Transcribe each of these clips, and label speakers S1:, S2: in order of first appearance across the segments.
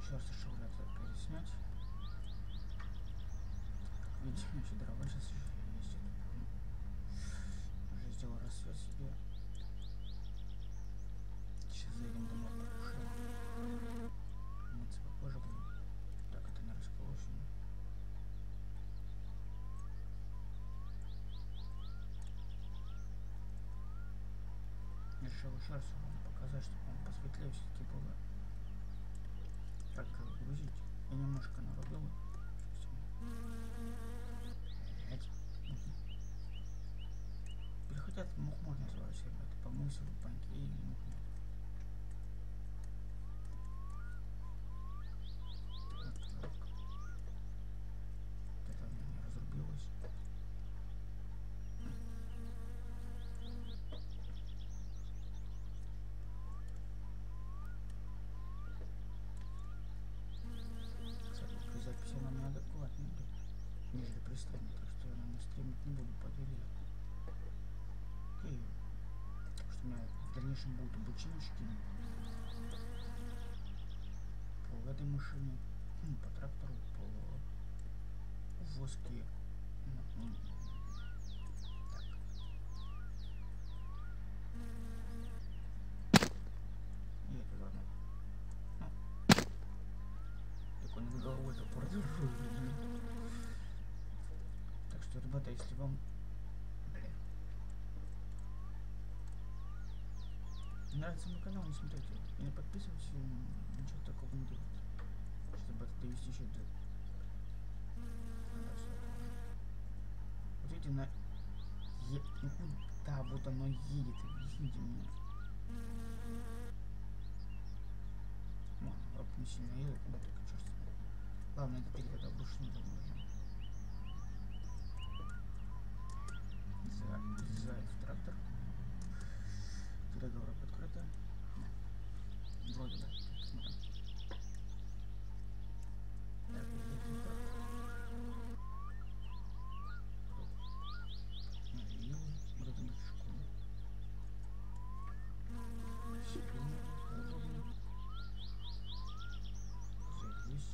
S1: Еще раз решил переснять. Как видите, еще дрова сейчас есть. Уже сделал рассвет себе. Сейчас заедем домой, покушаем. Мыться попозже будем. Так, это не расколочено. Решил еще раз вам показать, чтобы вам посветлее все-таки было. Как грузить. Я немножко нарубил. Переходят, мухмор называется, ребята. Помылся в баньке и мухмор. Вот так. Это у меня не разрубилось. Кстати, запись она неадекватная, нежели при стриме, так что я, наверное, стримить не буду по деле. Окей. Потому что у меня в дальнейшем будут обученчики по этой машине, по трактору, по воске. Так. И это ладно. Так он над головой топор держу. Так что, ребята, если вам нравится мой канал, не смотрите, и не подписывайтесь, ничего такого не делайте, чтобы это довести еще до... Вот видите, на... Ну куда вот оно едет, объясните мне. Ладно, вроде не сильно едет, но только черт. Главное, это теперь когда вручную можно. Залезает в трактор. Переговоры открыто. Вроде да. Смотрим. Так, и вроде на школу. Секунду. Заебись.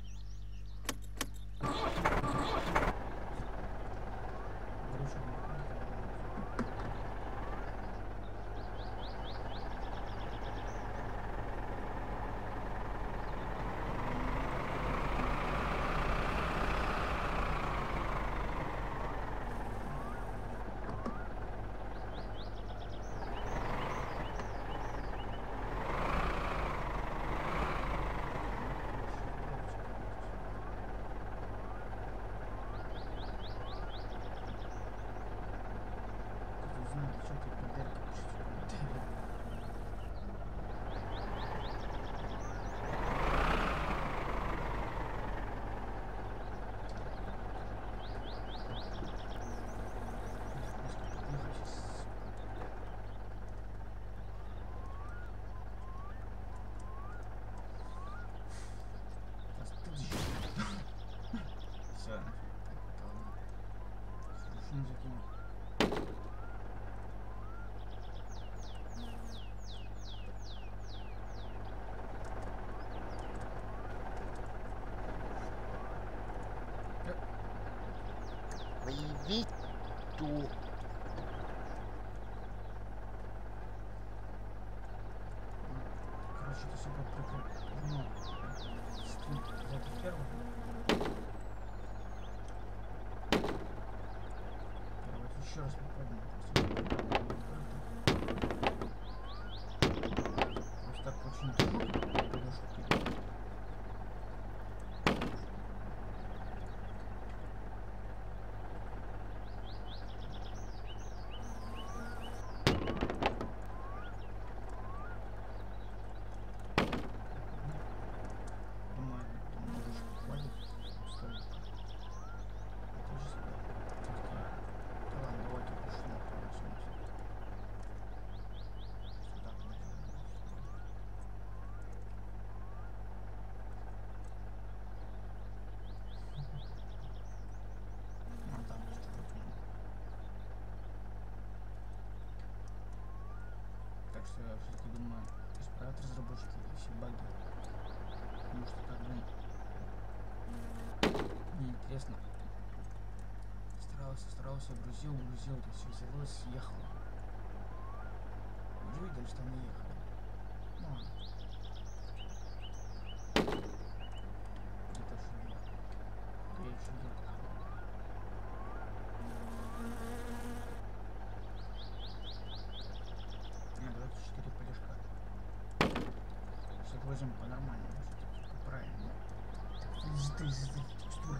S1: Все, слушай, закинь.
S2: Привет.
S1: Короче, это все будет прикольно. Ну, стрим запись первого. Давайте еще раз попробуем. Просто так очень трудно подошел. Так что я все-таки думаю, исправят разработчики все баги. Потому что интересно. Старался, грузил, то все взялось, съехало. Уже видели, что они ехали. Ну ладно. Это что я? Я еще еду. Нет, давайте 4 полежка. Все возьмем по-нормальному, по-правильному. Ты текстура.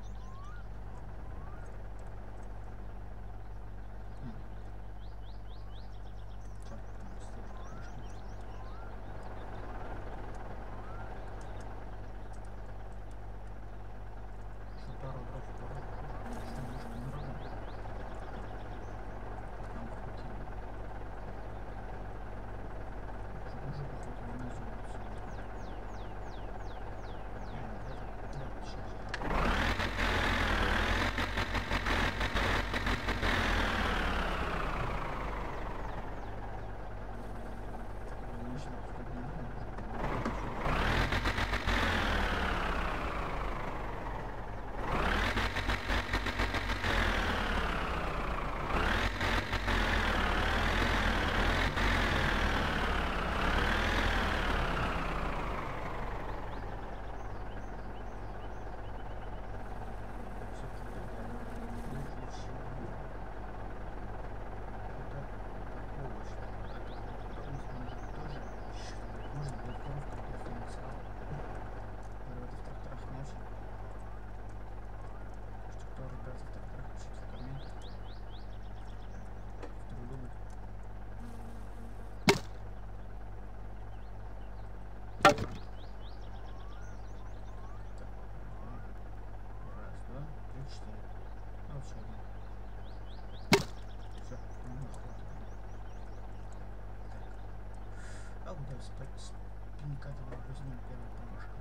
S1: Спинка этого возьмем первую полежку.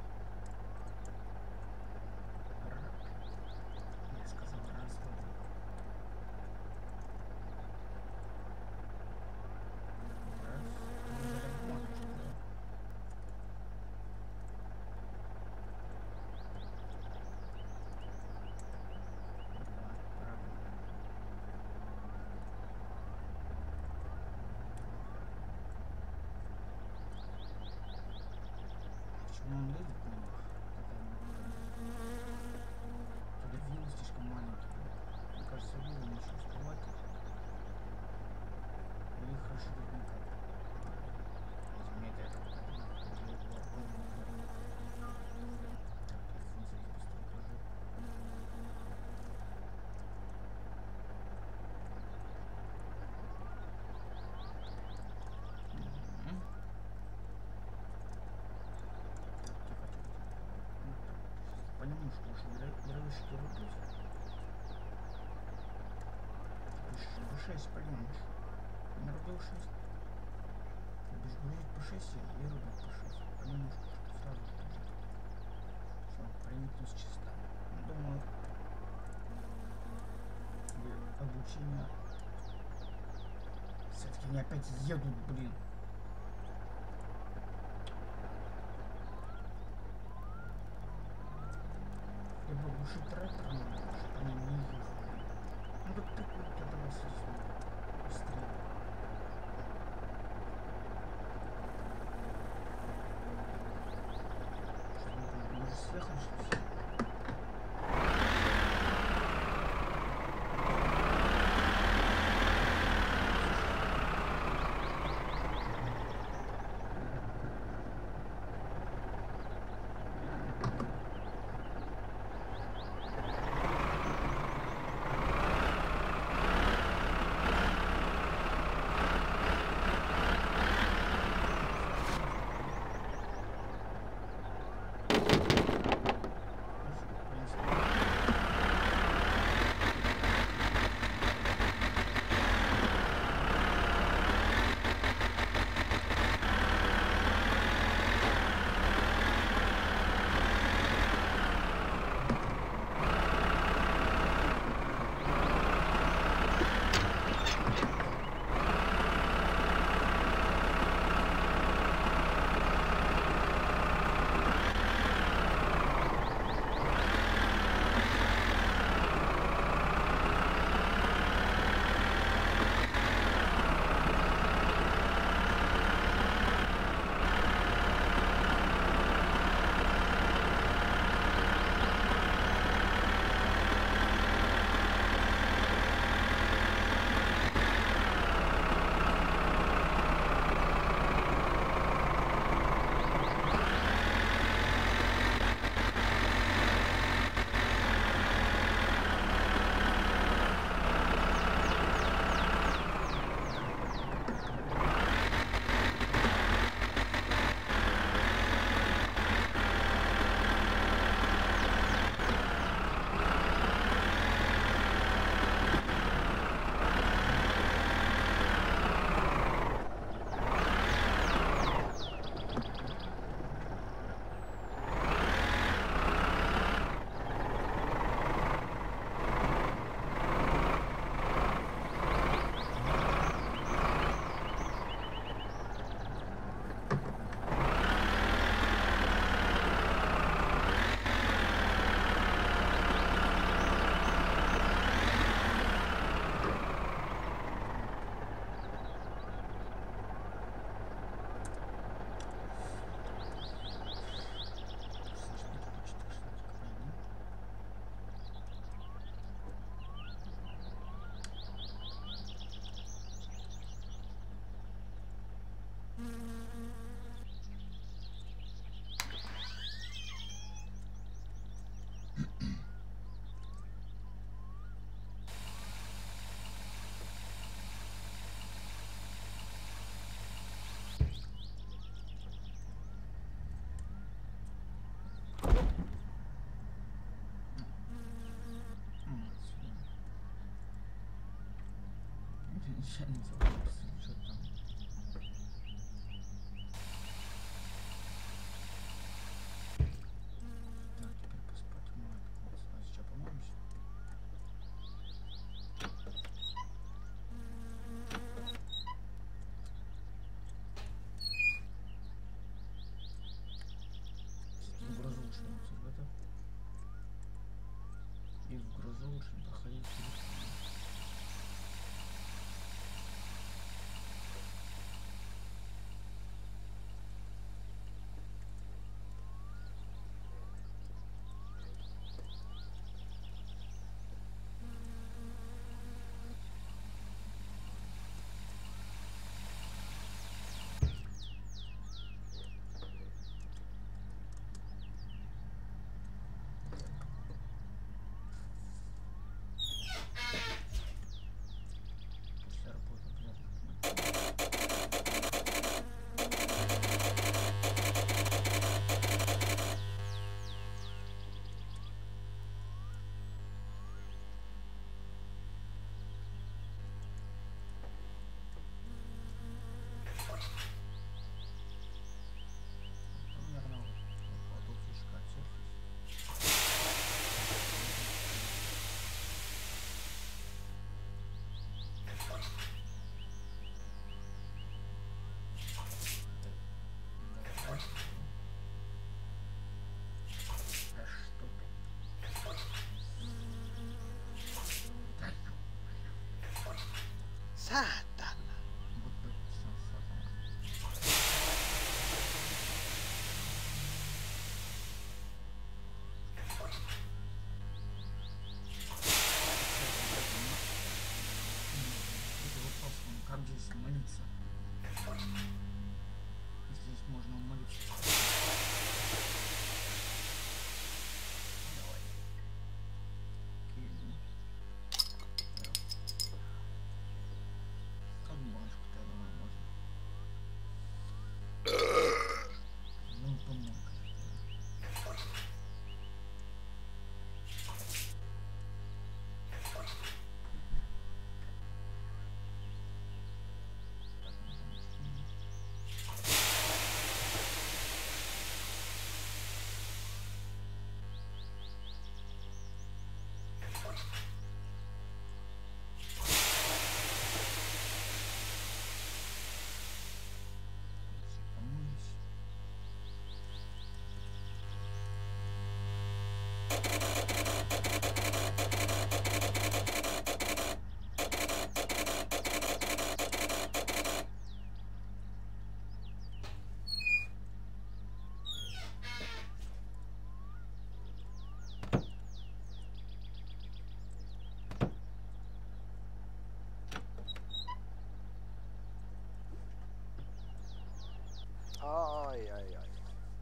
S1: Я сказал раз, два. Раз, почему он лезет на них? Тут вилы слишком маленькие. Мне кажется, вилы не еще успевать. Или их расширить никак. Возьмите это. Понемножку уже дровишки рубить. По 6 пойдешь. Нарубил 6. Будешь грузить по 6 и рубить по 6. Понемножку, чтобы сразу же тоже. Все, проникнусь чисто. Думаю, обучение все-таки они опять едут, блин. Либо глушить трактор, чтобы они не ехали. Ну так прикольно, тогда вас быстрее. Что мы уже съехали, что все? Начальница вопроса, что там? Так, теперь поспать моет. А сейчас помоемся. В грозу лучше в это. И в грозу лучше не походить с телефоном. После работы обязательно помыть. Ну, наверное, вот тут фишка отсерфись. Да что ты?
S2: Satana.
S1: Вот бы сатана. Это вопрос, как здесь молиться? Здесь можно молиться. Давай. Окей. Как баночку-то, я думаю, можно. Ну, помог. Так, все помылись.
S2: Ай-яй-яй.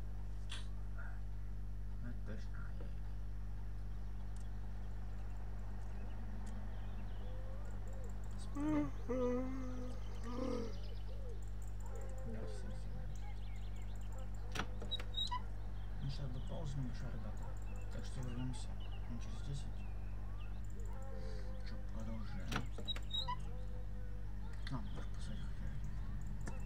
S1: Ну, это точно. Спали. Да, все сделали. Ну, сейчас бы паузу небольшая, ребята. Так что вернемся через 10. Что, продолжаем. А, может посадить хотя.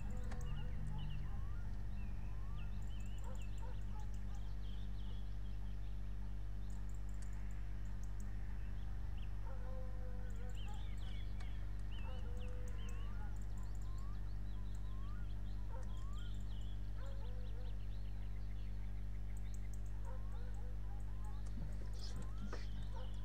S1: Все отлично.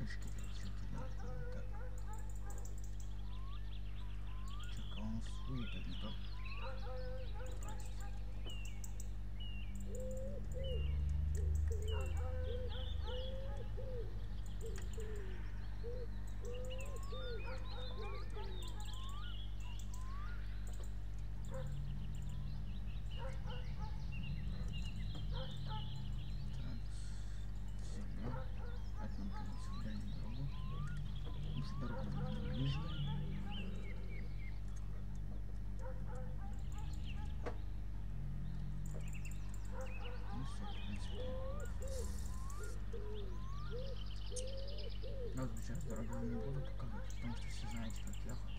S1: Точки все-таки. Так. Чекай, он выйдет, не то. Но сейчас дорогу не буду показывать, потому что все знаете, как ехать.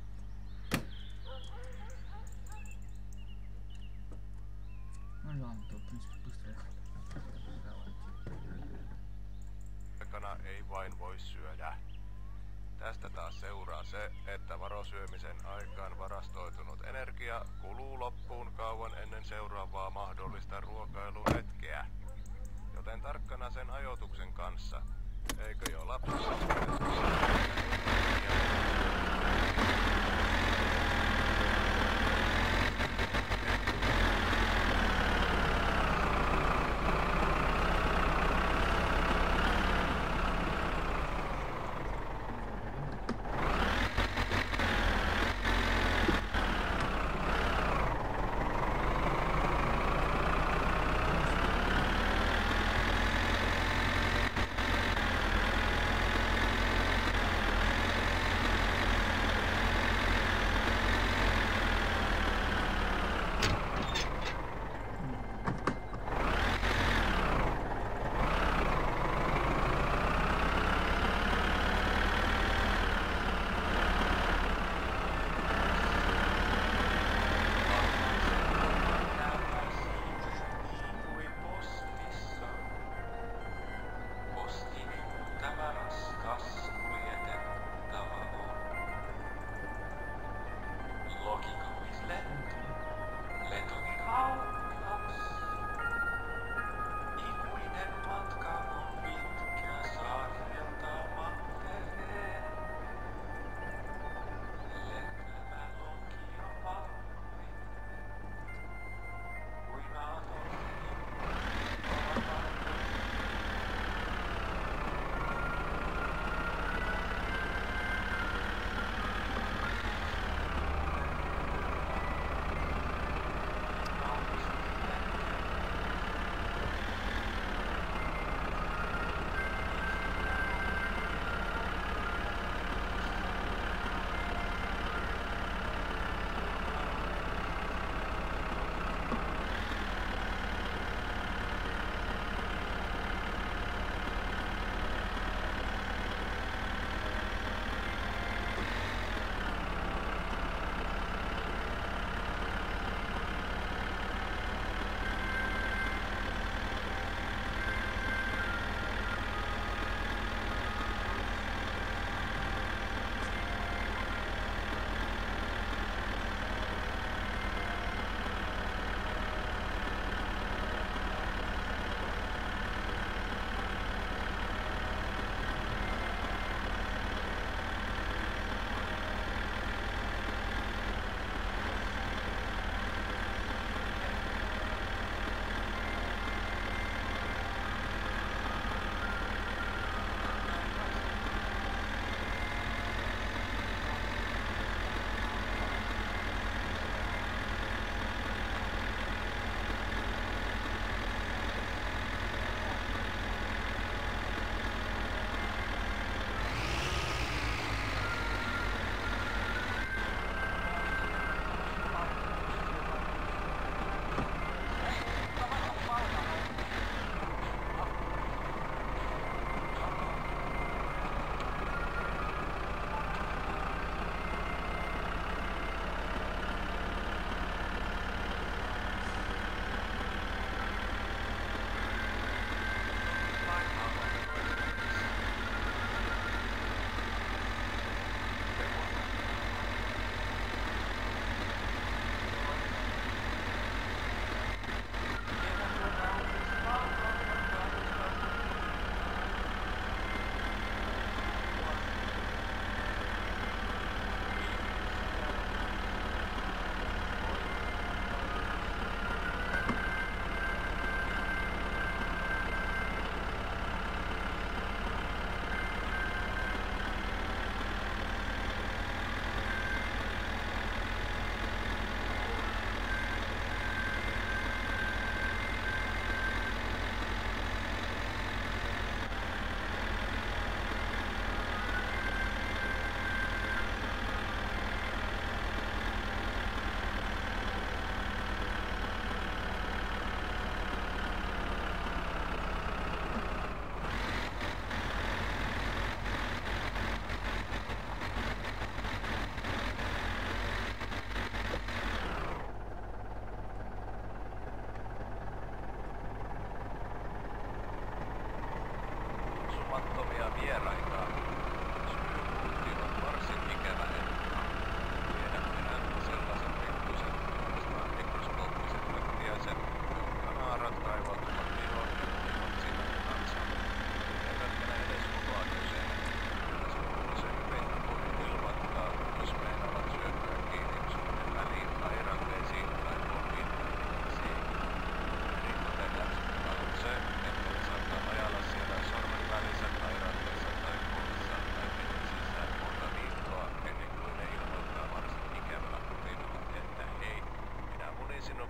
S1: No ладно, то в принципе bыстро ехать.
S2: Aikana ei vain voi syödä. Tästä taas seuraa se, että varosyömisen aikaan varastoitunut energia kuluu loppuun kauan ennen seuraavaa mahdollista ruokailuhetkeä. Joten tarkkana sen ajoituksen kanssa. Eikö jo lapsena?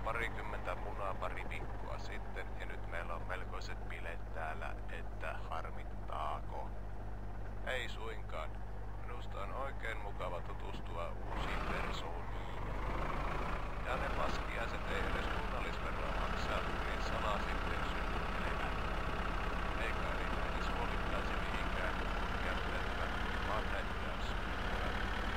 S2: parikymmentä munaa pari viikkoa sitten ja nyt meillä on melkoiset bileet täällä, että harmittaako? Ei suinkaan. Minusta on oikein mukava tutustua uusiin persooniin. Ja ne paskiaiset ei edes kunnallisveroa maksaa, niin salaa sitten synnyttelevät. Eikä niitä edes huolittaisi mihinkään jättäytyvät mannettajan synnyttävät.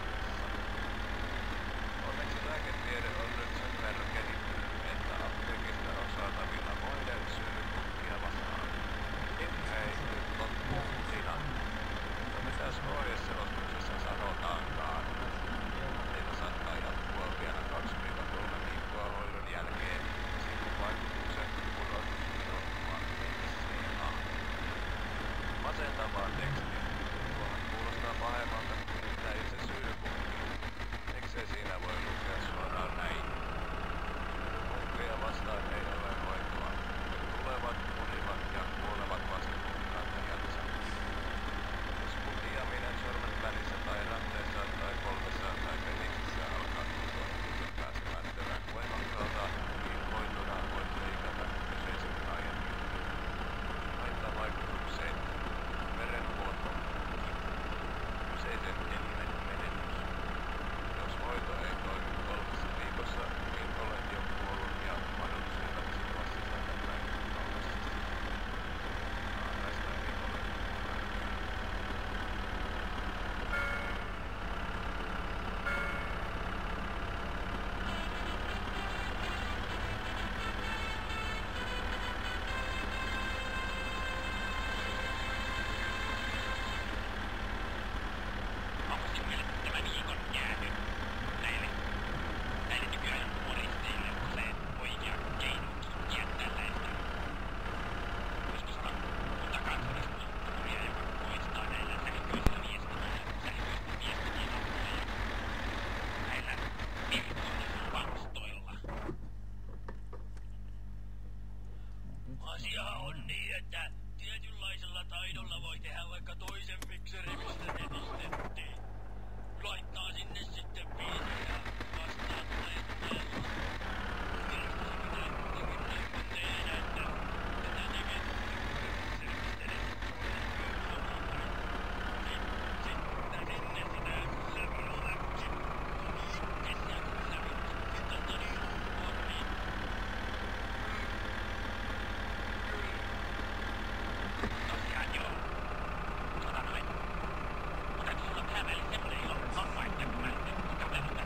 S2: Onneksi lääketiede on nyt sen verran kehittynyt, että apteekista on saatavilla muiden syöpukkia vastaan. Hei, nyt loppuu siinä. Mutta mitäs ohjeselostuksessa sanotaankaan? Niitä saattaa jatkua vielä 2-3 viikkoa hoidon jälkeen. Sivuvaikutukset pudot minun magneettisena. Masentavaa tekstiä. Tuohan kuulostaa pahemmalta kuin mitä itse syöpukki. Miksei siinä voi lukea suoraan näin? Munkkeja vastaan ei ole hoitoa. Ne tulevat, univat ja kuolevat vasta kuntaattajansa. Jos putiaminen sormen välissä tai ranteessa tai kolmessa tai peniksissä alkaa tuntua ihmisen pääsemättömän voimakkaalta, niin hoitona voit leikata kyseisen aiemmin. Haittavaikutukseen. Verenvuoto. Kyseisen elimen menetys. Jos hoito ei toimi 3 viikossa, niin olet jo kuollut ja madut syövät sinua sisältä päin kaukaisesti. Tästä ei ole
S3: Onko sinulle tämä viikon jäänyt näille nykyään moristeille usein oikea keino kitkiä tällaista muistosta kuntakansalliskulttuuria, joka poistaa näillä sähköisillä viestimien avulla ja näillä virtuaalisuuspalstoilla? Asia on niin, että tietynlaisella taidolla voi tehdä vaikka toisen mikseri, mistä netistettiin. Laittaa sinne sitten biisejä ja vastaan tulee tuella. Mielestäni pitää kuitenkin näin tehdä, että tätä tekee mikseristä edes toinen työhuomaan. Niin sitten sinne sitä sävyläksi. Itse sieltä sävyläksi. Sitten niin on niin. Tosiaan joo. Sota noin. Mutta täytyy olla vähän väliin semmoinen ilo homma, että kun mä nyt kävelen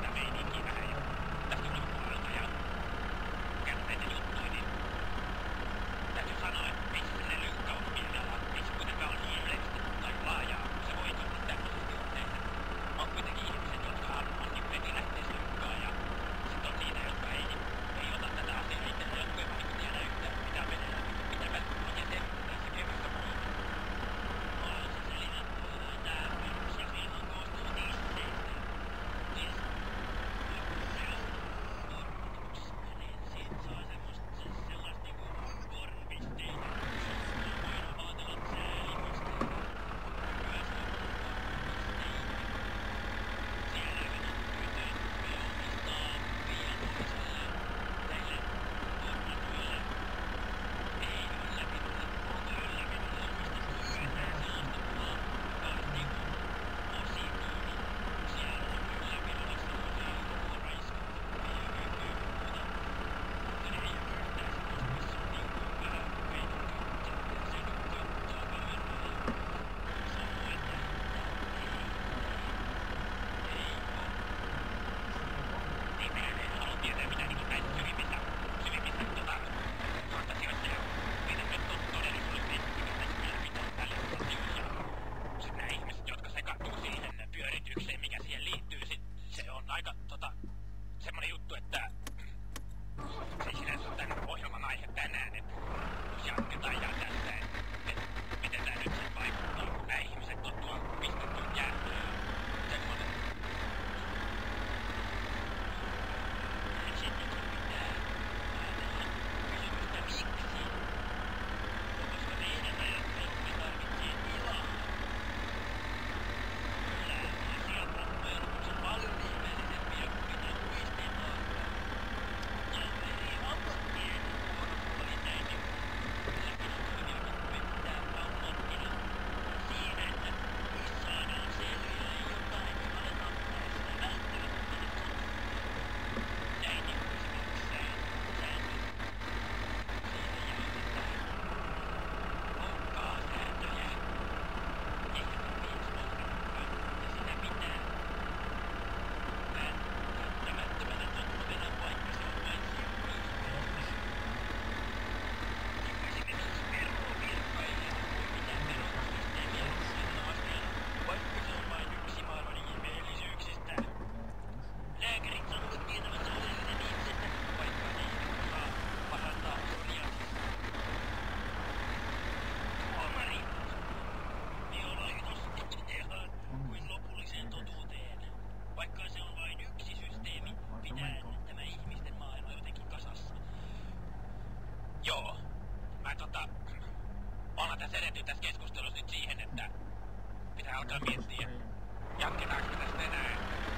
S3: ollaan tässä edetty tässä keskustelussa nyt siihen, että pitää alkaa miettiä. Jatketaanko me tästä enää?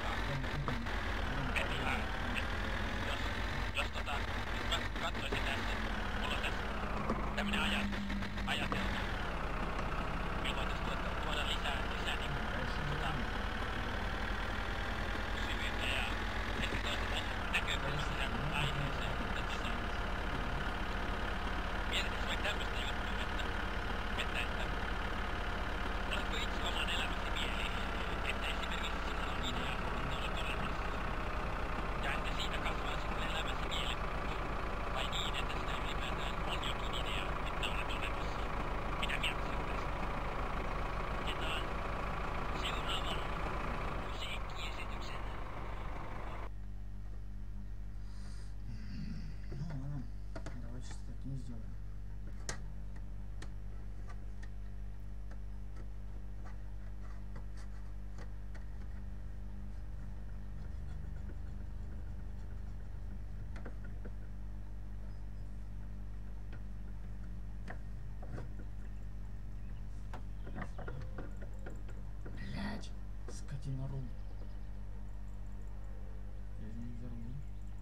S3: Et ihan, jos mä katsoisin tässä, mulla on tässä tämmönen ajatelma. Me voitais tuoda lisää niin syvyyttä ja ehkä toista näkökulmasta tähän aiheeseen. Mietitäks vaikka tämmöstä juttua, että oletko itse oman elämäsi mieli, että esimerkiksi sinulla on idea, että olet olemassa. Ja että siitä kasvaa sinulle elämäsi mielekkuus. Vai niin, että sitä ylipäätään on jokin idea, että olet olemassa. Mitä mieltä sinä tästä? Otetaan seuraavan musiikkiesityksen.
S1: Ну, давайте что-то так не сделаем. Блядь, скотина рул. Я же не верну.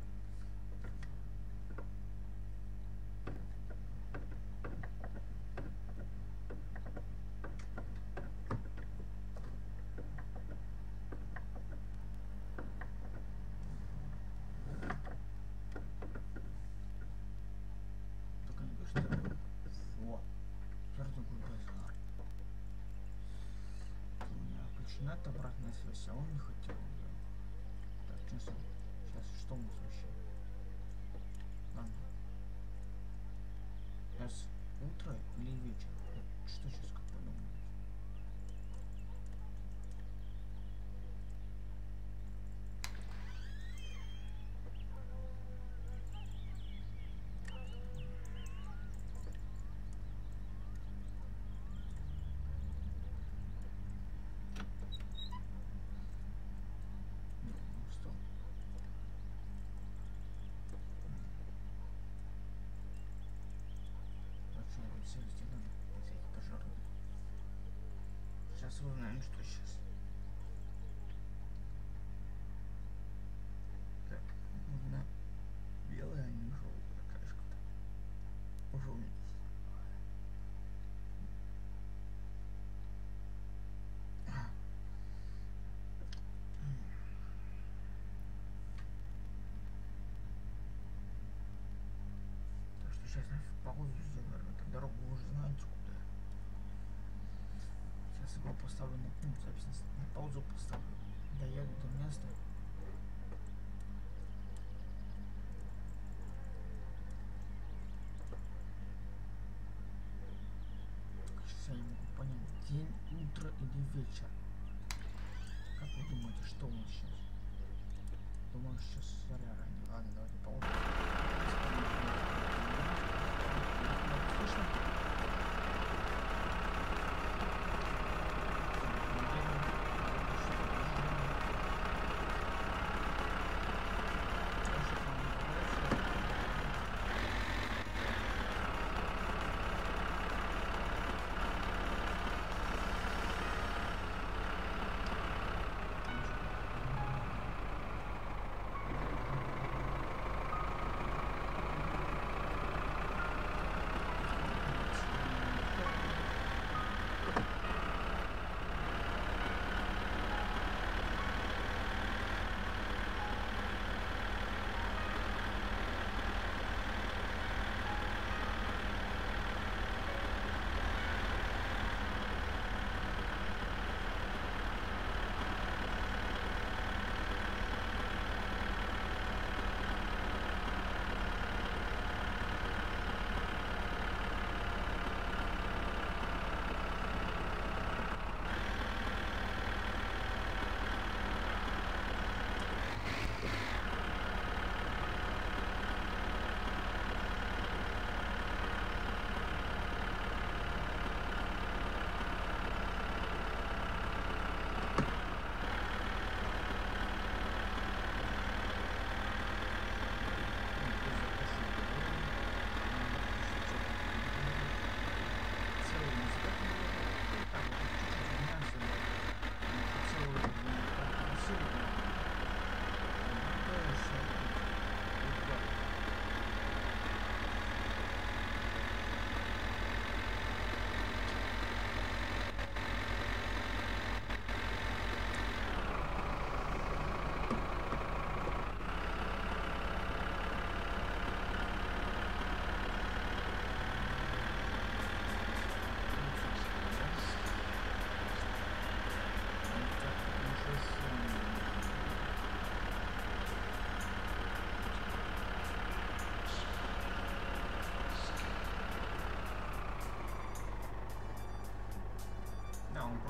S1: Только не говори, что во, теперь такой базар. У меня включена эта обратная связь, а он не хотел ее. Так, честно, сейчас что у нас вообще? Ладно. Сейчас утро или вечер? Вот что сейчас как подумать? Что? Точно, вот все сделано. Всякие пожарные. Сейчас узнаем, что сейчас. Так, нужна белая, а не желтая кашка-то. Пожалуйста. Так что сейчас нафиг паузу сделаем. Эту дорогу вы уже знаете куда. Сейчас его поставлю на запись на паузу поставлю. Доеду до места. Сейчас я не могу понять, день, утро или вечер. Как вы думаете, что у нас сейчас? Думаю, сейчас заря ранее. Ладно, давайте паузу. Слышно?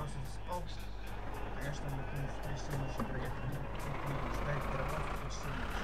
S1: просто спал. Конечно, мы в 3 часа ночи проехали. Ждать дрова в 3 часа ночи.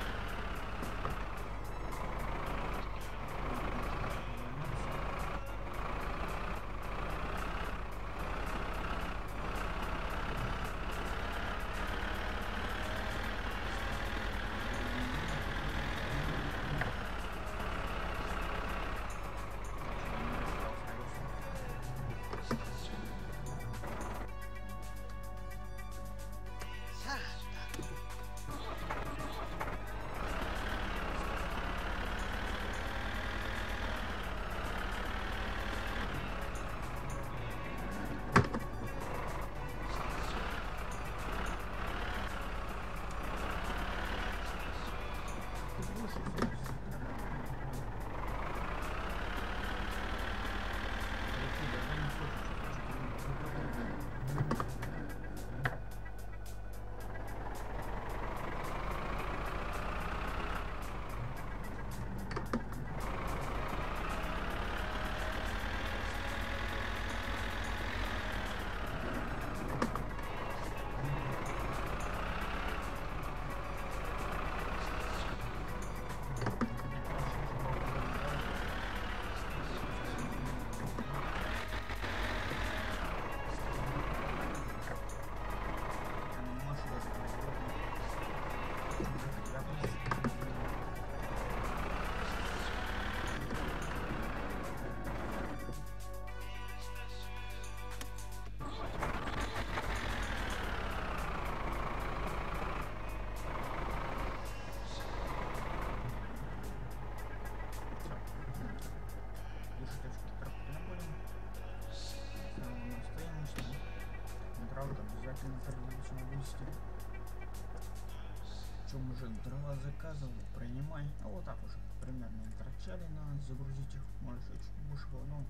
S1: Что, мужик, дрова заказывал, принимай. А вот так уже примерно торчали, надо загрузить их, может чуть больше было, но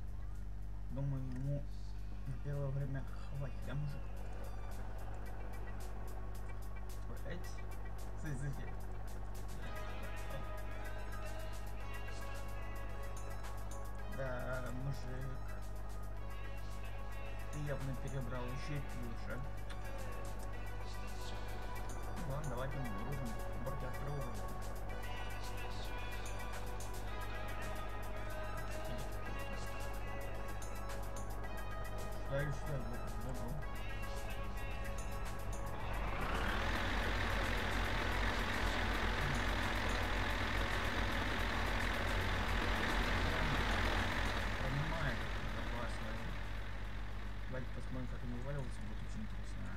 S1: думаю, ему на первое время хватит, да, мужик? Блять, да, мужик, ты явно перебрал еще и пьешь, а? Ну ладно, давайте мы грузим, борти открываем. Сюда или сюда, забыл. Понимаю, это классно. Давайте посмотрим, как он вываливается, будет очень интересно.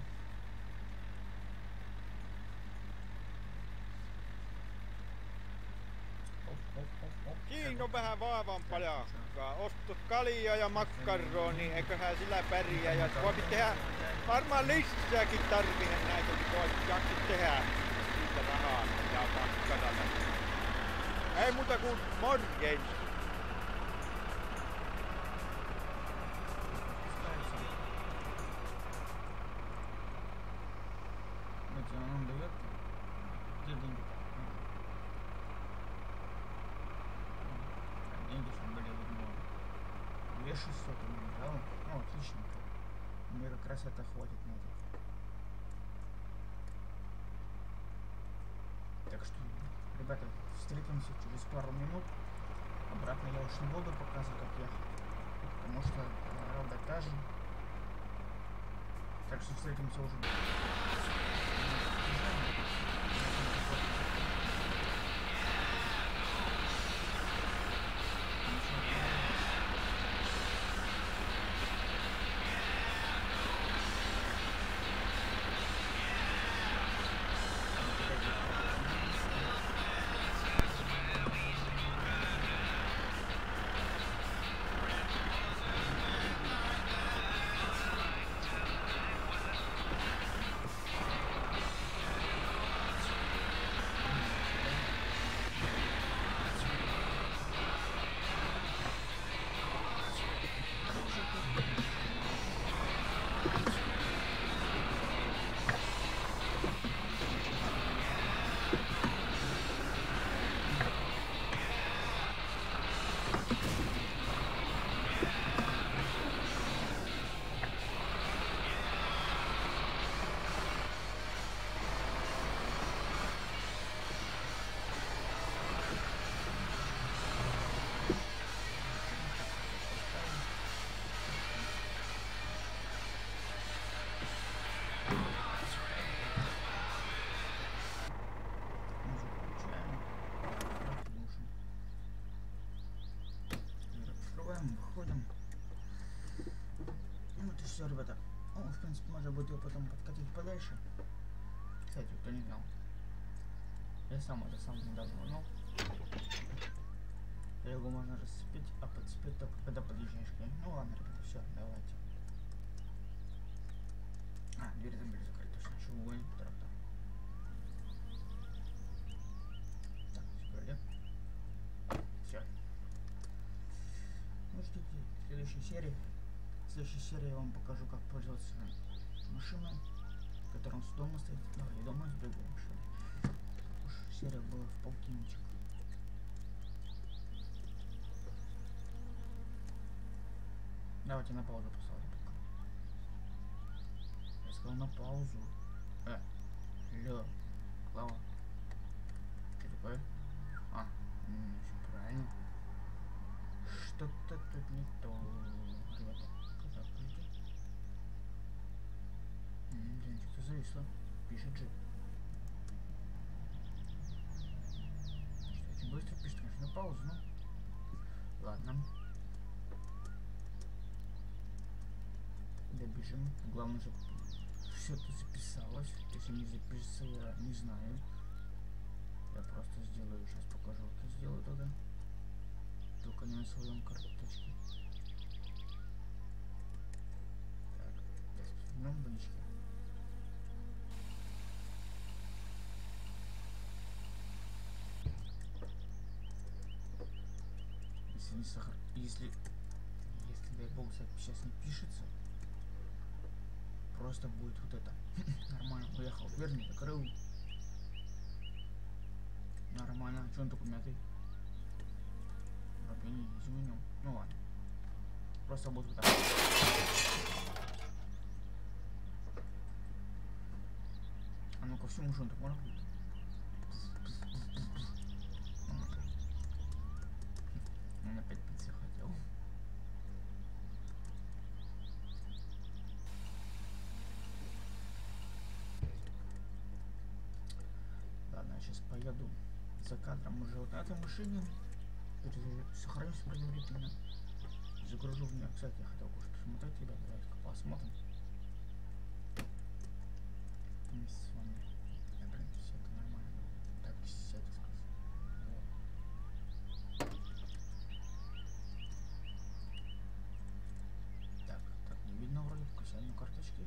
S4: Siinä on vähän vaavampaa jalkaa. Ostot kaljaa ja makkaroni, eiköhän sillä pärjää. Ja voisit tehdä, varmaan lisääkin tarvihen näitä, niin voisit jaksit tehdä siitä rahaa ja makkaralla. Ei muuta kuin morjens.
S1: Деньги, чтобы были много. 2600 он дал. Ну, отлично. Мне как раз это хватит на это. Так что, ребята, встретимся через пару минут. Обратно я уж не буду показывать, как ехать. Потому что дорога та же. Так что встретимся уже. открываем, выходим. Ну это все, ребята. Ну, в принципе, можно будет ее потом подкатить подальше. Кстати, кто не знал. Я сам это сам недавно узнал. Его можно расцепить, а подцепить только когда подъезжаешь к ней. Ну ладно, ребята, все, давайте. А, дверь забыли закрыть, точно, еще угонит трактор. Так, закрыли. Все. Ну ждите следующей серии. В следующей серии я вам покажу, как пользоваться машиной, которая у нас дома стоит. Давай, я дома сбегу машиной. Уж серия была в полтинничек. Давайте на паузу поставлю пока. Я сказал на паузу. Алло. Клава. Что такое? А, все правильно. Что-то тут не то. Ребята, как открыть? Блин, что-то зависло. Пишет же. Что, очень быстро пишет, конечно, на паузу, ну. Ладно. Добежим. Главное, чтобы все это записалось. Если не записала, не знаю. Я просто сделаю, сейчас покажу, как я сделаю тогда. Только не на своем карточке. Так, возьмем водички. Если не сахар, если дай бог сейчас не пишется, просто будет вот это. Нормально, уехал, верни, закрыл. Нормально, а что он такой мятый? Вообще не изменил. Ну ладно. Просто будет вот так. А ну-ка, всему что он так можно будет? Он опять пиццы хотел. Ладно, я сейчас поеду за кадром уже вот на этой машине. Сохранюсь предварительно. Загружу в нее. Кстати, я хотел кое-что посмотреть, ребята. Давайте-ка посмотрим. Мы с вами. Да, блин, все это нормально. Так, сядь, сказать. Так, не видно вроде включаем карточки.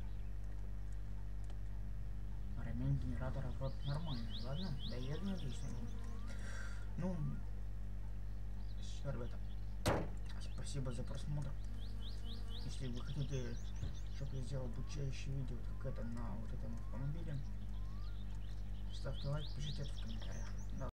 S1: Ремень генератора вроде нормальный. Ладно, доеду, надеюсь, ну, все, ребята, спасибо за просмотр. Если вы хотите, чтобы я сделал обучающее видео, как это на вот этом автомобиле, ставьте лайк, пишите это в комментариях.